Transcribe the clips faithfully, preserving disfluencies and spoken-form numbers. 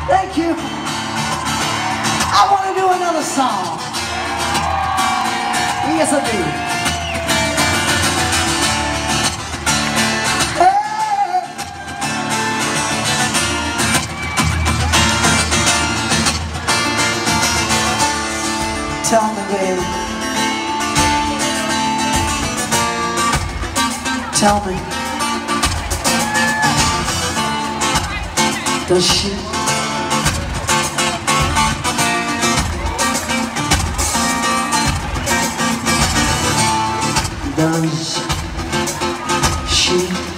Thank you. I want to do another song. Yes, I do. Hey. Tell me, baby. Tell me. Does she? Does she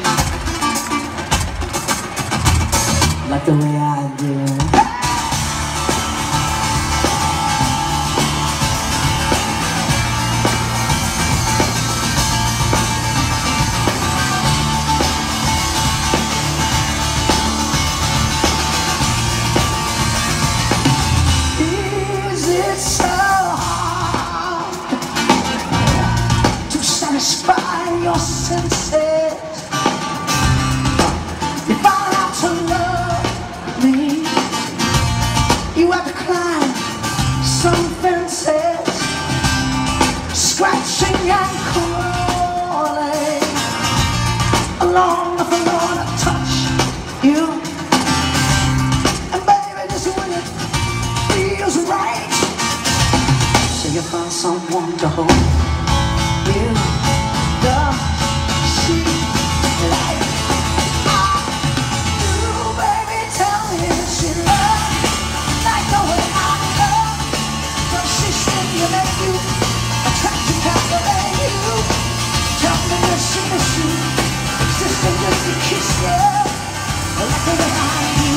like the way I do? Is it so hard to satisfy your senses? You found out to love me, you have to climb some fences, scratching and crawling along the floor to touch you. And baby, just when it feels right, so you found someone to hold you. Does she like I do, baby? Tell me, does she love like the way I love? Does she stimulate you, attract you, captivate you? Tell me, does she miss you, existing just to kiss you like the way I do?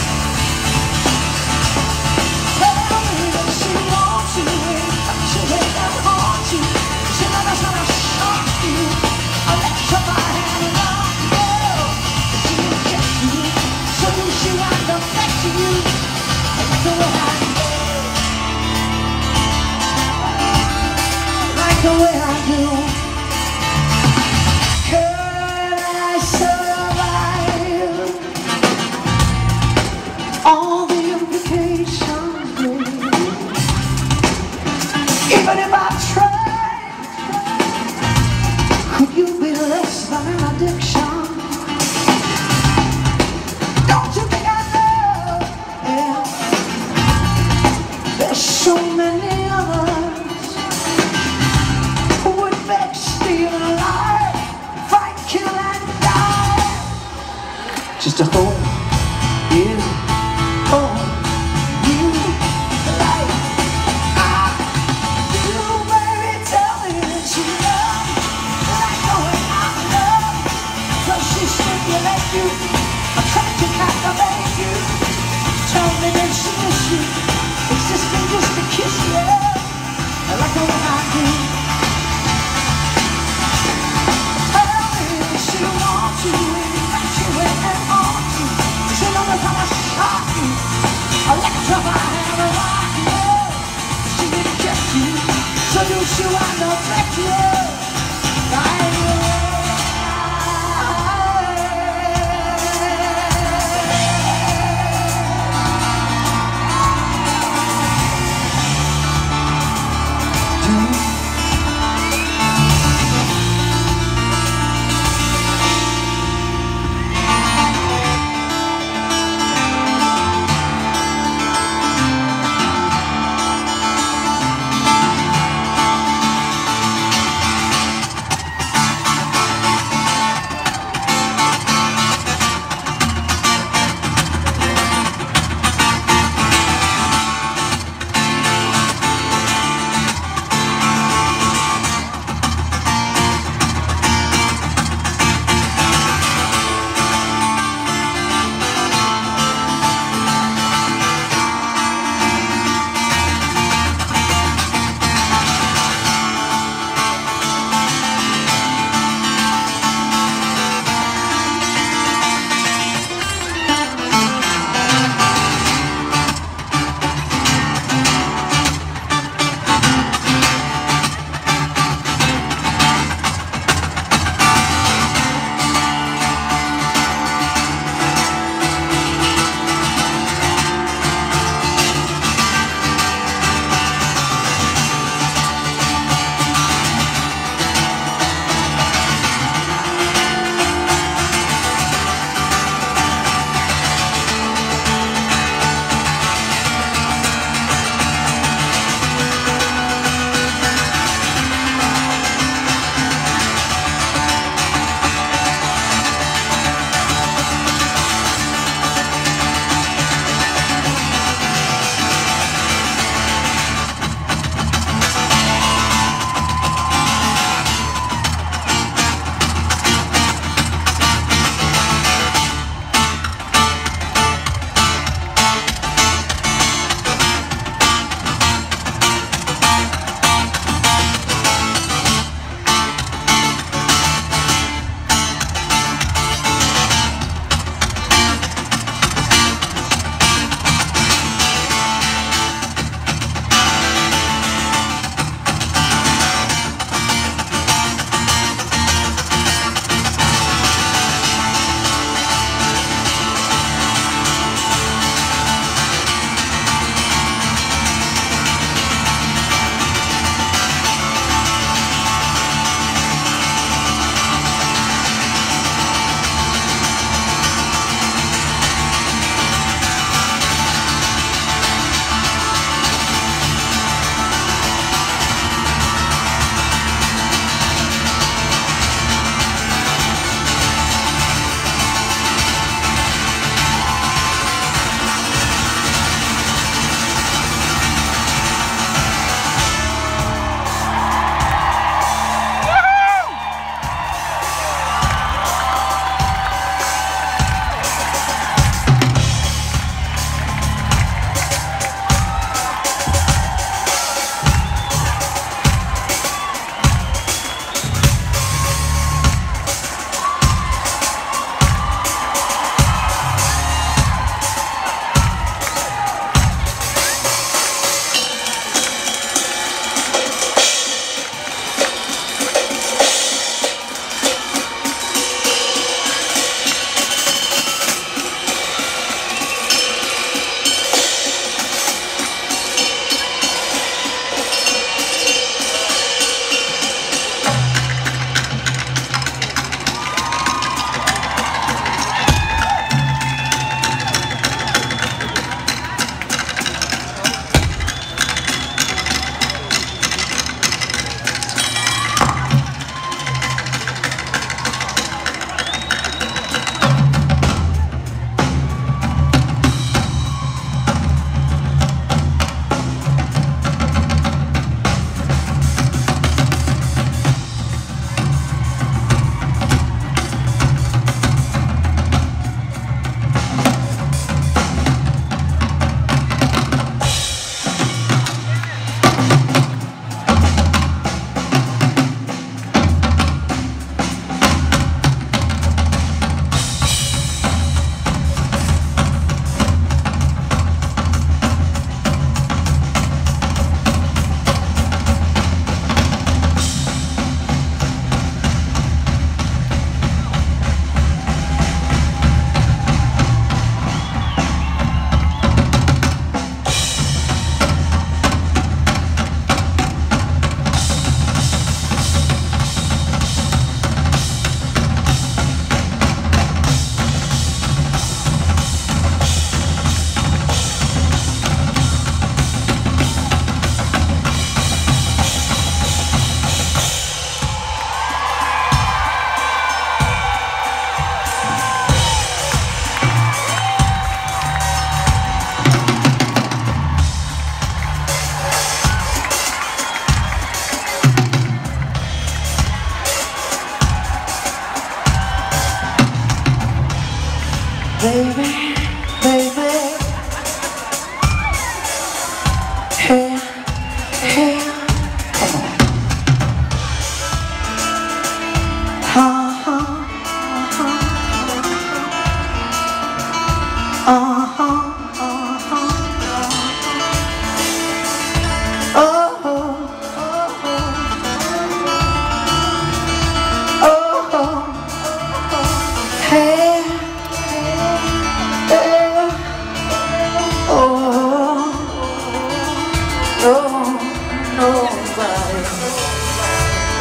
Tell me, does she want you, touch you and haunt you? She knows how to shock you, electrify and rock you. She injects you, seduce you and affect you like the way I do. Like the way I do. Can I survive all the implications, baby? Even if I tried, could you be less than an addiction? Don't you think I know? Yeah. There's so many others who would bet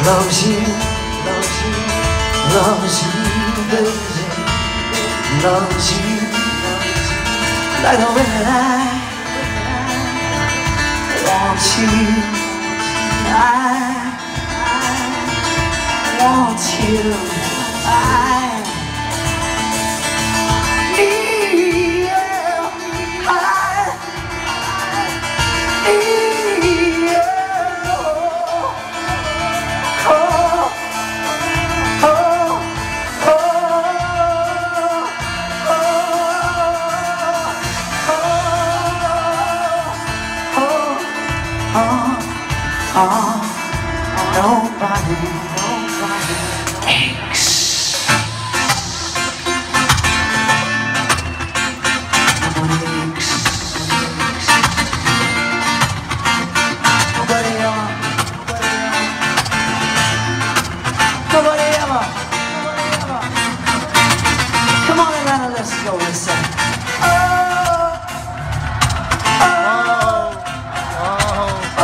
loves you, loves you, loves you, baby, loves you, like the way that I want you. I want you. I need you. I need you. Oh, oh, oh, oh, oh, oh, oh. Nobody, nobody aches. Nobody aches. Nobody ever. Nobody ever. Nobody ever. Come on, Atlanta, let's go. Let's sing. Oh, oh, oh, oh.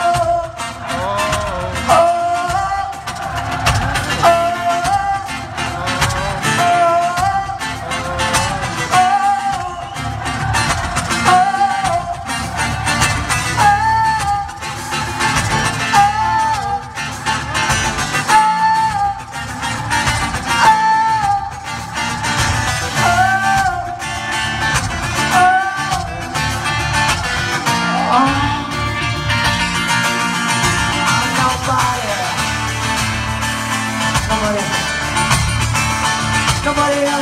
Nobody ever,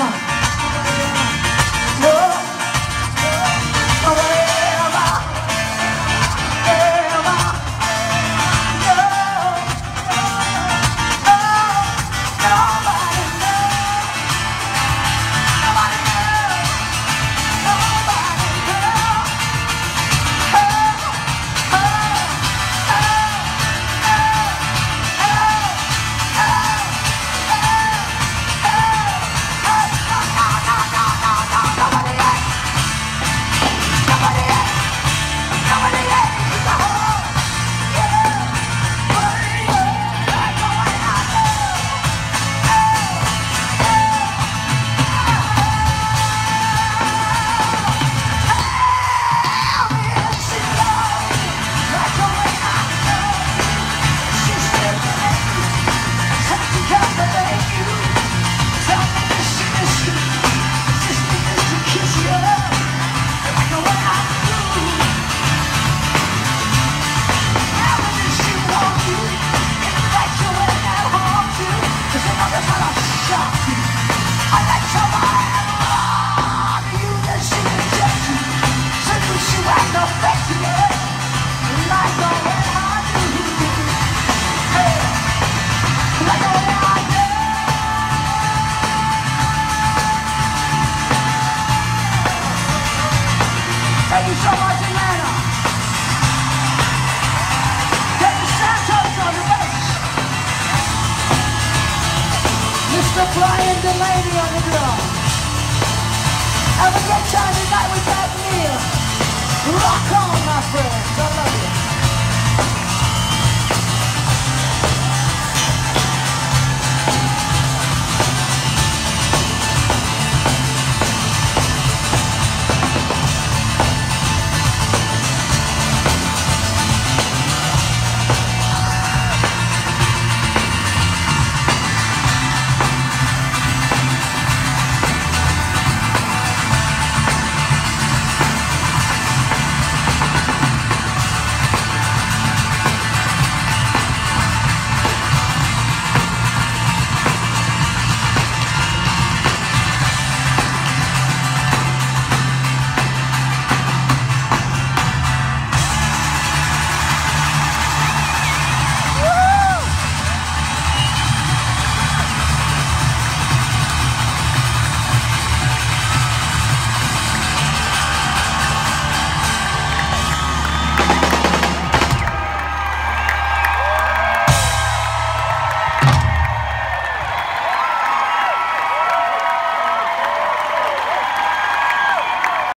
no, nobody ever, ever, no, no, nobody, nobody, Thank you so much, Atlanta. Thank you, Santos on the bass. Mister Brian Delaney on the drum. Have a great time tonight with that.